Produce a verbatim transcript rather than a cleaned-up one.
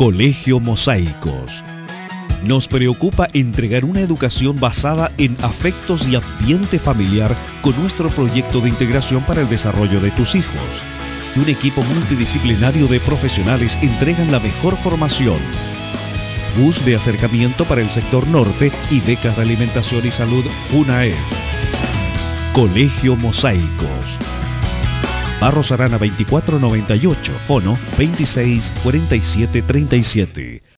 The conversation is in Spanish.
Colegio Mosaicos. Nos preocupa entregar una educación basada en afectos y ambiente familiar con nuestro proyecto de integración para el desarrollo de tus hijos. Un equipo multidisciplinario de profesionales entregan la mejor formación. Bus de acercamiento para el sector norte y becas de alimentación y salud UNAED. Colegio Mosaicos. Barros Arana veinticuatro noventa y ocho, fono veintiséis cuarenta y siete treinta y siete.